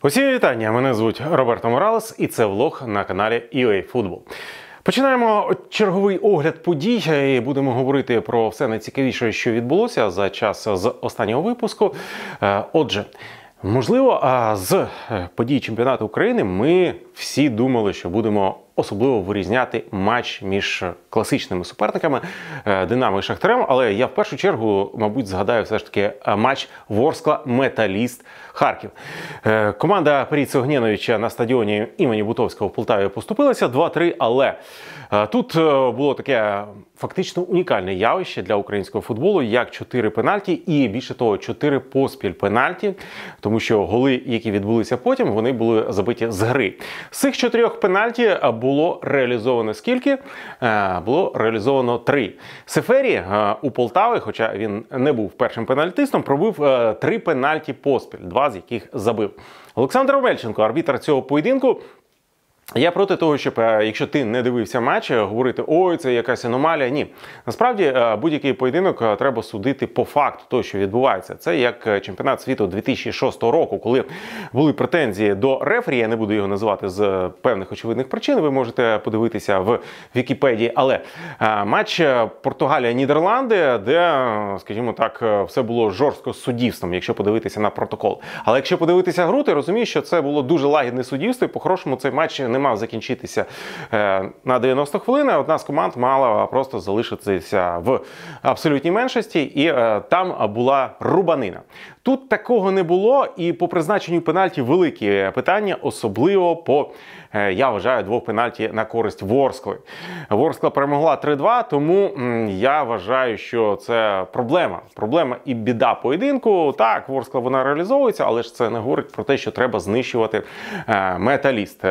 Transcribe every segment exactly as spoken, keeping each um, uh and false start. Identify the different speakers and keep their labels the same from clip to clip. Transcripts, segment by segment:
Speaker 1: Усім вітання, мене звуть Роберто Моралес і це влог на каналі ю ей Football. Починаємо черговий огляд подій і будемо говорити про все найцікавіше, що відбулося за час з останнього випуску. Отже, можливо, з подій чемпіонату України ми всі думали, що будемо особливо вирізняти матч між класичними суперниками Динамо і Шахтарем, але я в першу чергу, мабуть, згадаю все ж таки матч Ворскла-Металіст Харків. Команда Паріса Огнєновича на стадіоні імені Бутовського в Полтаві поступилася два-три, але тут було таке фактично унікальне явище для українського футболу, як чотири пенальті і, більше того, чотири поспіль пенальті, тому що голи, які відбулися потім, вони були забиті з гри. З цих чотирьох пенальті було реалізовано скільки? Було реалізовано три. Сефері у Полтави, хоча він не був першим пенальтистом, пробив три пенальті поспіль, два з яких забив. Олександр Омельченко, арбітр цього поєдинку. Я проти того, щоб, якщо ти не дивився матч, говорити, ой, це якась аномалія. Ні. Насправді, будь-який поєдинок треба судити по факту того, що відбувається. Це як чемпіонат світу дві тисячі шостого року, коли були претензії до рефері, я не буду його називати з певних очевидних причин, ви можете подивитися в Вікіпедії. Але матч Португалія-Нідерланди, де, скажімо так, все було жорстко з суддівством, якщо подивитися на протокол. Але якщо подивитися гру, ти розумієш, що це було дуже лагідне суддівство, і по-хорошому цей матч не мав закінчитися на дев'яносто хвилин. Одна з команд мала просто залишитися в абсолютній меншості, і там була рубанина. Тут такого не було, і по призначенню пенальті великі питання, особливо по, я вважаю, двох пенальті на користь Ворскли. Ворскла перемогла три-два, тому я вважаю, що це проблема. Проблема і біда поєдинку. Так, Ворскла вона реалізовується, але ж це не говорить про те, що треба знищувати Металіст.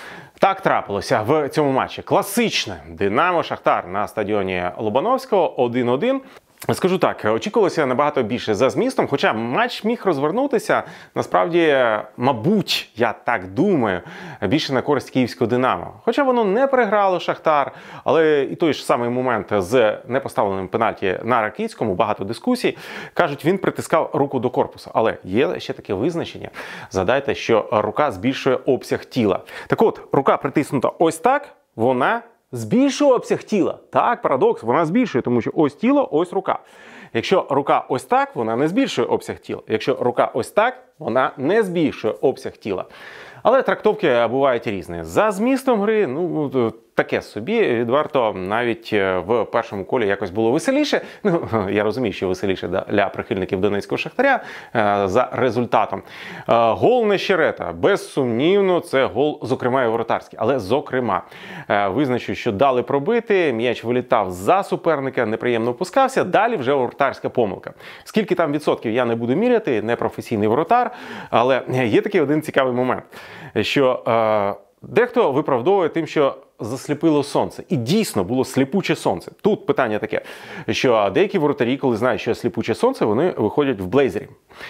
Speaker 1: Так трапилося в цьому матчі. Класичне Динамо-Шахтар на стадіоні Лобановського один-один. Скажу так, очікувалося набагато більше за змістом, хоча матч міг розвернутися, насправді, мабуть, я так думаю, більше на користь київського Динамо. Хоча воно не переграло Шахтар, але і той ж самий момент з непоставленим пенальті на Ракицькому, багато дискусій, кажуть, він притискав руку до корпусу. Але є ще таке визначення, згадайте, що рука збільшує обсяг тіла. Так от, рука притиснута ось так, вона збільшує обсяг тіла. Так, парадокс, вона збільшує, тому що ось тіло, ось рука. Якщо рука ось так, вона не збільшує обсяг тіла. Якщо рука ось так, вона не збільшує обсяг тіла. Але трактовки бувають різні. За змістом гри, ну, таке собі, відверто, навіть в першому колі якось було веселіше. Ну, я розумію, що веселіше для прихильників Донецького Шахтаря за результатом. Гол Нещерета, безсумнівно, це гол, зокрема, і воротарський. Але, зокрема, визначу, що дали пробити, м'яч вилітав за суперника, неприємно опускався, далі вже воротарська помилка. Скільки там відсотків, я не буду міряти, не професійний воротар, але є такий один цікавий момент, що е, дехто виправдовує тим, що засліпило сонце. І дійсно було сліпуче сонце. Тут питання таке, що деякі воротарі, коли знають, що сліпуче сонце, вони виходять в блейзері.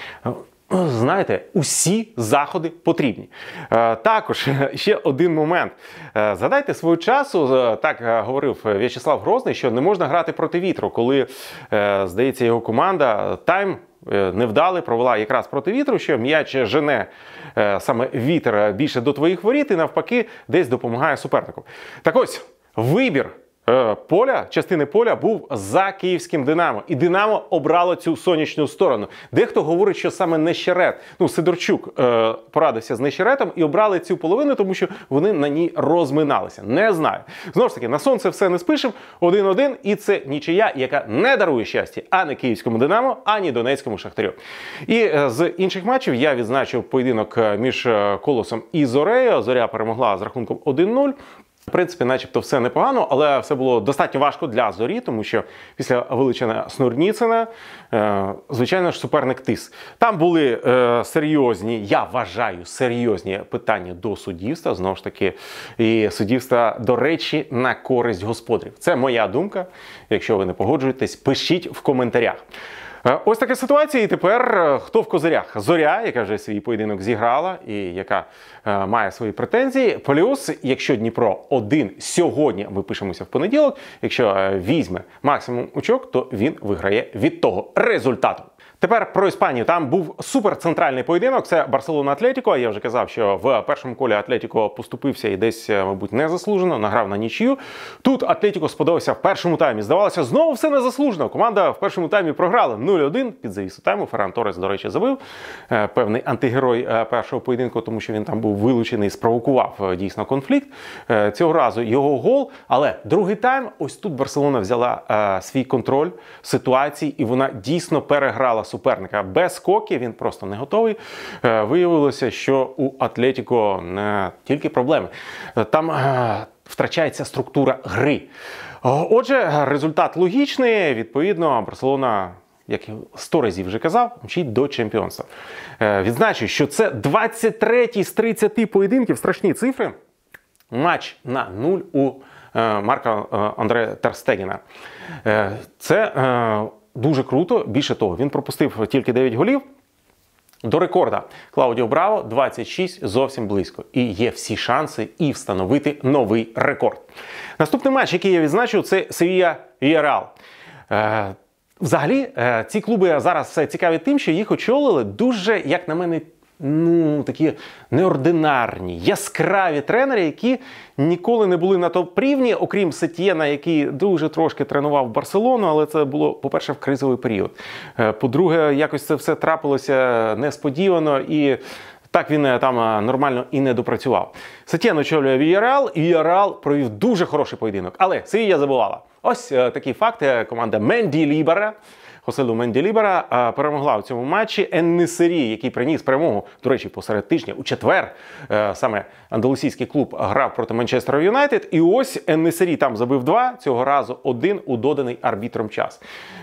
Speaker 1: Знаєте, усі заходи потрібні. Е, також ще один момент. Е, згадайте свого часу, е, так говорив В'ячеслав Грозний, що не можна грати проти вітру, коли, е, здається, його команда тайм невдалий провела якраз проти вітру, що м'яч жене е, саме вітер більше до твоїх воріт і навпаки десь допомагає супернику. Так ось, вибір е, поля, частини поля був за київським Динамо. І Динамо обрало цю сонячну сторону. Дехто говорить, що саме Нещерет, ну Сидорчук е, порадився з Нещеретом і обрали цю половину, тому що вони на ній розминалися. Не знаю. Знову ж таки, на сонце все не спишем. один-один, і це нічия, яка не дарує щастя ані київському Динамо, ані Донецькому Шахтарю. І е, з інших матчів я відзначив поєдинок між Колосом і Зорею. Зоря перемогла з рахунком один-нуль. В принципі, начебто все непогано, але все було достатньо важко для Зорі, тому що після вилучення Снурніцина, е, звичайно ж, суперник тис. Там були е, серйозні, я вважаю, серйозні питання до суддівства, знову ж таки, і суддівства, до речі, на користь господарів. Це моя думка. Якщо ви не погоджуєтесь, пишіть в коментарях. Ось така ситуація, і тепер хто в козирях? Зоря, яка вже свій поєдинок зіграла і яка е, має свої претензії. Плюс, якщо Дніпро один сьогодні, ми пишемося в понеділок, якщо е, візьме максимум очок, то він виграє від того результату. Тепер про Іспанію. Там був суперцентральний поєдинок. Це Барселона-Атлетіко. Я вже казав, що в першому колі Атлетіко поступився і десь, мабуть, незаслужено, награв на нічию. Тут Атлетіко сподобався в першому таймі. Здавалося, знову все незаслужено. Команда в першому таймі програла нуль один під завісу тайму. Ферран Торрес, до речі, забив. Певний антигерой першого поєдинку, тому що він там був вилучений і спровокував дійсно конфлікт. Цього разу його гол. Але другий тайм, ось тут Барселона взяла свій контроль ситуації і вона дійсно переграла суперника. Без скоків, він просто не готовий. Виявилося, що у Атлетіко не тільки проблеми. Там втрачається структура гри. Отже, результат логічний. Відповідно, Барселона, як сто разів вже казав, мчить до чемпіонства. Відзначу, що це двадцять третій з тридцяти поєдинків, страшні цифри. Матч на нуль у Марка Андре Тер Стегена. Це дуже круто. Більше того, він пропустив тільки дев'ять голів. До рекорда Клаудіо Браво двадцять шість, зовсім близько. І є всі шанси і встановити новий рекорд. Наступний матч, який я відзначив, це Севілья-Вільярреал. Взагалі, ці клуби зараз цікаві тим, що їх очолили дуже, як на мене, ну, такі неординарні, яскраві тренери, які ніколи не були на топ-рівні, окрім Сетьєна, який дуже трошки тренував Барселону, але це було, по-перше, в кризовий період. По-друге, якось це все трапилося несподівано і так він там нормально і не допрацював. Сетьєн очолює Вільярреал, і Вільярреал провів дуже хороший поєдинок. Але Севілья забивала. Ось такі факти. Команда Менді Лібера, Хоселу Менді Лібера перемогла в цьому матчі. Ен-Несері, який приніс перемогу, до речі, посеред тижня, у четвер, саме андалусійський клуб грав проти Манчестера Юнайтед. І ось Ен-Несері там забив два, цього разу один у доданий арбітром час.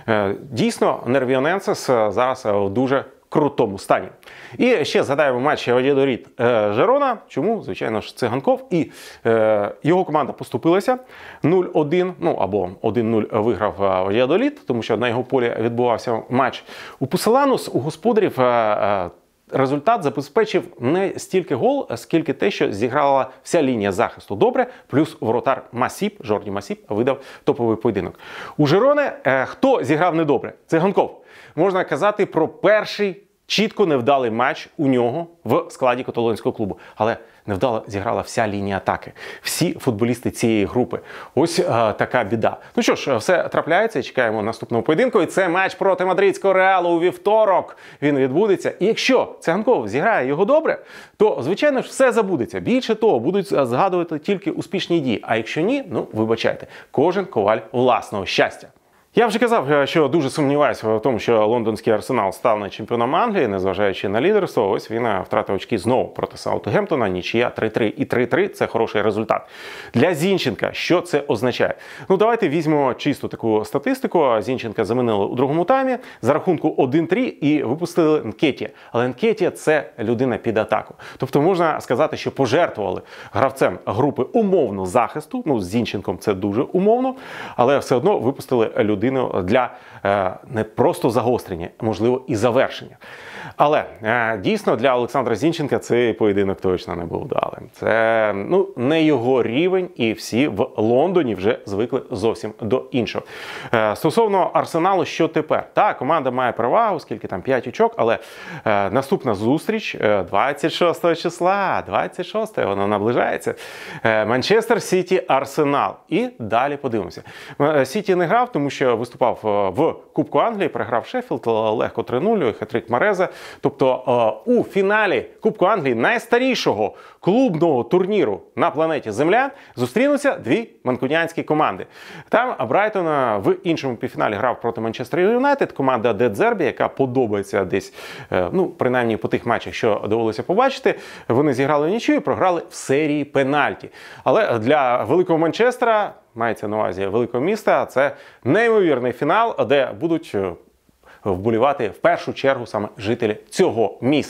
Speaker 1: Дійсно, Нервіоненсес зараз в дуже крутому стані. І ще згадаємо матч Вальядолід Жерона. Чому? Звичайно ж, Циганков. І е, його команда поступилася нуль один, ну або один нуль виграв Вальядолід, тому що на його полі відбувався матч. У Пуселанус, у господарів, е, результат забезпечив не стільки гол, скільки те, що зіграла вся лінія захисту добре, плюс воротар Масіп, Жорді Масіп, видав топовий поєдинок. У Жерони е, хто зіграв недобре? Циганков. Можна казати про перший чітко невдалий матч у нього в складі каталонського клубу. Але невдало зіграла вся лінія атаки. Всі футболісти цієї групи. Ось а, така біда. Ну що ж, все трапляється. Чекаємо наступного поєдинку. І це матч проти мадридського Реалу у вівторок. Він відбудеться. І якщо Циганков зіграє його добре, то, звичайно ж, все забудеться. Більше того, будуть згадувати тільки успішні дії. А якщо ні, ну, вибачайте. Кожен коваль власного щастя. Я вже казав, що дуже сумніваюся в тому, що лондонський Арсенал стане чемпіоном Англії, незважаючи на лідерство. Ось він втратив очки знову проти Саутгемптона, нічия три три. І три три – це хороший результат. Для Зінченка що це означає? Ну, давайте візьмемо чисту таку статистику. Зінченка замінили у другому таймі за рахунку один три і випустили Нкетія. Але Нкетія – це людина під атаку. Тобто можна сказати, що пожертвували гравцем групи умовно захисту. Ну, з Зінченком це дуже умовно, але все одно випустили людину для е, не просто загострення, можливо, і завершення. Але е, дійсно для Олександра Зінченка цей поєдинок точно не був вдалим. Це ну, не його рівень, і всі в Лондоні вже звикли зовсім до іншого. Е, стосовно Арсеналу, що тепер? Так, команда має перевагу, скільки там п'ять очок, але е, наступна зустріч двадцять шостого числа, двадцять шостого, вона наближається. Е, Манчестер Сіті Арсенал. І далі подивимося. Сіті не грав, тому що виступав в Кубку Англії, переграв Шеффілд легко три нуль, хет-трик Мареза. Тобто у фіналі Кубку Англії, найстарішого клубного турніру на планеті Земля, зустрінуться дві манкуніанські команди. Там Брайтон в іншому півфіналі грав проти Манчестер Юнайтед, команда Де Дзербі, яка подобається десь, ну, принаймні по тих матчах, що довелося побачити. Вони зіграли нічию і програли в серії пенальті. Але для великого Манчестера, мається на увазі великого міста, це неймовірний фінал, де будуть вболівати в першу чергу саме жителі цього міста.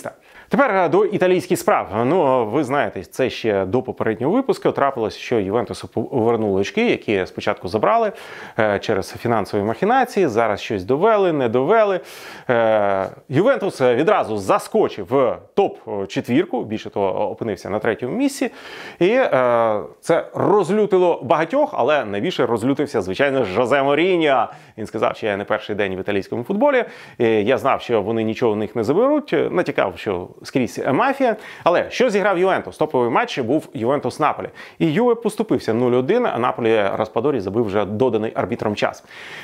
Speaker 1: Тепер до італійських справ. Ну, ви знаєте, це ще до попереднього випуску трапилося, що Ювентусу повернули очки, які спочатку забрали через фінансові махінації, зараз щось довели, не довели. Ювентус відразу заскочив в топ-четвірку, більше того, опинився на третьому місці. І це розлютило багатьох, але найбільше розлютився, звичайно, Жозе Моріньо. Він сказав, що я не перший день в італійському футболі, я знав, що вони нічого в них не заберуть, натякав, що скрізь мафія. Але що зіграв Ювентус? Топовий матч був Ювентус-Наполі. І Юве поступився нуль один, а Наполі Распадорі забив вже доданий арбітром час.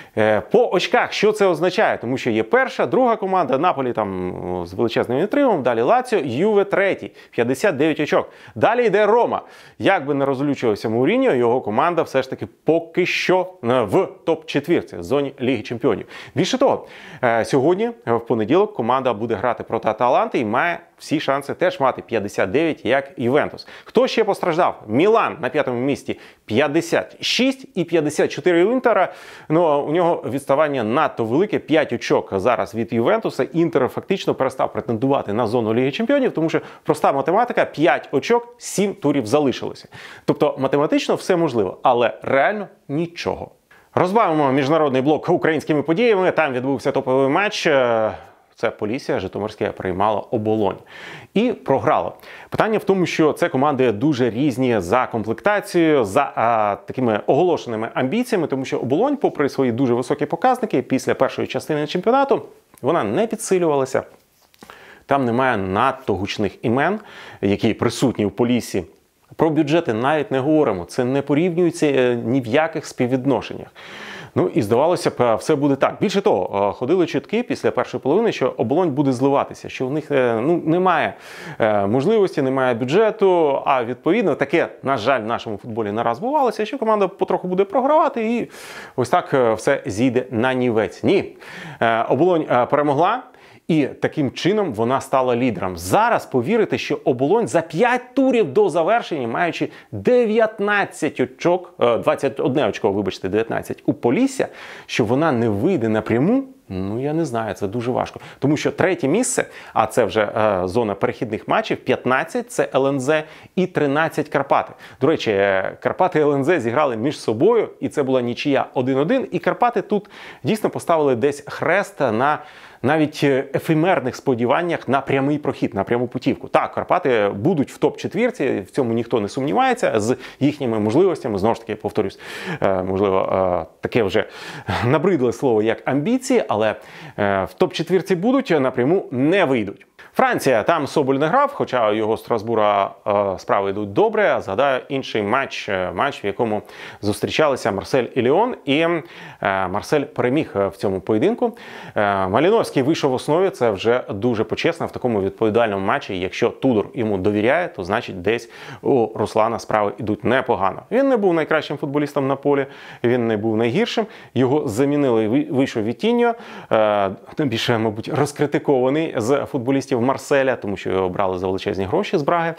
Speaker 1: По очках, що це означає? Тому що є перша, друга команда, Наполі там з величезним відтримом, далі Лаціо, Юве третій, п'ятдесят дев'ять очок. Далі йде Рома. Як би не розлючувався Муріньо, його команда все ж таки поки що в топ-четвірці, в зоні Ліги Чемпіонів. Більше того, сьогодні, в понеділок, команда буде грати проти Аталанти і має всі шанси теж мати п'ятдесят дев'ять, як Ювентус. Хто ще постраждав? Мілан на п'ятому місці п'ятдесят шість і п'ятдесят чотири у Інтера. Ну, у нього відставання надто велике, п'ять очок зараз від Ювентуса. Інтер фактично перестав претендувати на зону Ліги Чемпіонів, тому що проста математика, п'ять очок, сім турів залишилося. Тобто математично все можливо, але реально нічого. Розбавимо міжнародний блок українськими подіями. Там відбувся топовий матч. Це Полісся Житомирське приймало Оболонь. І програло. Питання в тому, що це команди дуже різні за комплектацією, за а, такими оголошеними амбіціями, тому що Оболонь, попри свої дуже високі показники, після першої частини чемпіонату, вона не підсилювалася. Там немає надто гучних імен, які присутні в Поліссі. Про бюджети навіть не говоримо. Це не порівнюється ні в яких співвідношеннях. Ну і здавалося б, все буде так. Більше того, ходили чутки після першої половини, що Оболонь буде зливатися, що в них ну, немає можливості, немає бюджету, а відповідно таке, на жаль, в нашому футболі не раз бувалося, що команда потроху буде програвати і ось так все зійде на нівець. Ні, Оболонь перемогла. І таким чином вона стала лідером. Зараз повірите, що Оболонь за п'ять турів до завершення, маючи дев'ятнадцять очок, двадцять одне очко, вибачте, дев'ятнадцять у Полісся, що вона не вийде напряму, ну я не знаю, це дуже важко. Тому що третє місце, а це вже е, зона перехідних матчів, п'ятнадцять це Л Н З і тринадцять Карпати. До речі, Карпати і Л Н З зіграли між собою, і це була нічия один один, і Карпати тут дійсно поставили десь хрест на навіть ефемерних сподіваннях на прямий прохід, на пряму путівку. Так, Карпати будуть в топ-четвірці, в цьому ніхто не сумнівається, з їхніми можливостями, знову ж таки, повторюсь, можливо, таке вже набридле слово, як амбіції, але в топ-четвірці будуть, напряму не вийдуть. Франція, там Соболь не грав, хоча його Страсбура е, справи йдуть добре. Згадаю інший матч, матч, в якому зустрічалися Марсель і Ліон, і е, Марсель переміг в цьому поєдинку. Е, Маліновський вийшов в основі, це вже дуже почесно в такому відповідальному матчі. Якщо Тудор йому довіряє, то значить десь у Руслана справи йдуть непогано. Він не був найкращим футболістом на полі, він не був найгіршим. Його замінили, вийшов Вітіньо, е, тим більше, мабуть, розкритикований з футболістів Марселя, тому що його брали за величезні гроші з Браги.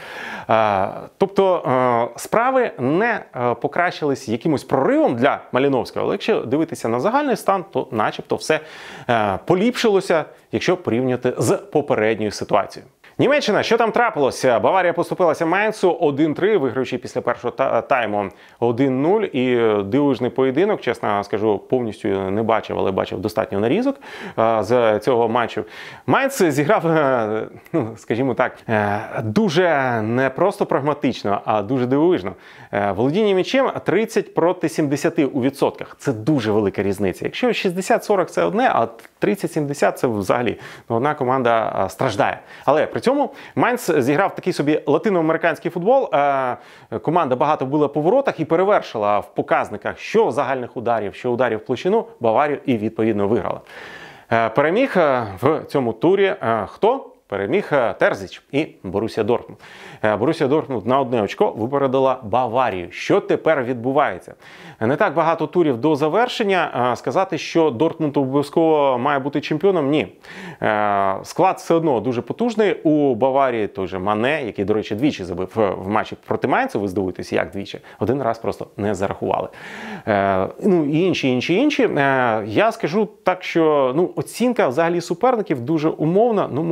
Speaker 1: Тобто справи не покращились якимось проривом для Маліновського, але якщо дивитися на загальний стан, то начебто все поліпшилося, якщо порівнювати з попередньою ситуацією. Німеччина, що там трапилося? Баварія поступилася Майнцу один три, виграючи після першого тайму один нуль. І дивовижний поєдинок, чесно скажу, повністю не бачив, але бачив достатньо нарізок з цього матчу. Майнц зіграв, ну, скажімо так, дуже не просто прагматично, а дуже дивовижно. Володіння м'ячем тридцять проти сімдесяти у відсотках. Це дуже велика різниця. Якщо шістдесят сорок це одне, а тридцять сімдесят це взагалі одна команда страждає. Але при цьому Майнц зіграв такий собі латиноамериканський футбол. Команда багато била по воротах і перевершила в показниках що загальних ударів, що ударів в площину Баварію і відповідно виграла. Переміг в цьому турі хто? Переміг Терзіч і Борусія Дортмунд. Борусія Дортмунд на одне очко випередила Баварію. Що тепер відбувається? Не так багато турів до завершення. Сказати, що Дортмунд обов'язково має бути чемпіоном – ні. Склад все одно дуже потужний. У Баварії той же Мане, який, до речі, двічі забив в матчі проти Майнцу, ви здивуєтеся, як двічі. Один раз просто не зарахували. Ну, і інші, інші, інші. Я скажу так, що ну, оцінка взагалі суперників дуже умовна, ну, можливо,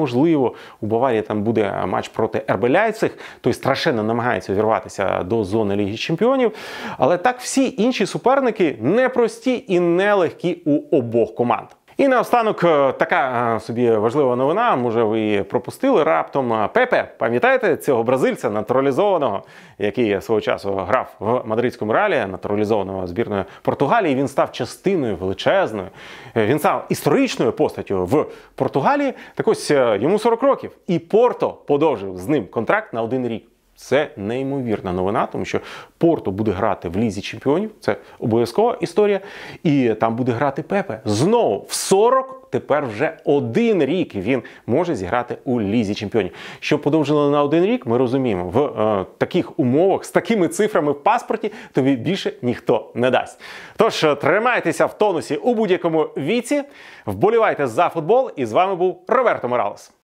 Speaker 1: Можливо, у Баварії там буде матч проти ер бе Ляйпциг, той страшенно намагається увірватися до зони Ліги Чемпіонів. Але так всі інші суперники непрості і нелегкі у обох команд. І наостанок така собі важлива новина, може ви її пропустили раптом. Пепе, пам'ятаєте цього бразильця натуралізованого, який свого часу грав в мадридському Реалі, натуралізованого збірною Португалії, він став частиною величезною, він став історичною постаттю в Португалії. Так ось йому сорок років, і Порто подовжив з ним контракт на один рік. Це неймовірна новина, тому що Порто буде грати в Лізі Чемпіонів, це обов'язкова історія, і там буде грати Пепе. Знову в сорок, тепер вже один рік він може зіграти у Лізі Чемпіонів. Що подовжили на один рік, ми розуміємо, в е, таких умовах, з такими цифрами в паспорті тобі більше ніхто не дасть. Тож, тримайтеся в тонусі у будь-якому віці, вболівайте за футбол, і з вами був Роберто Моралес.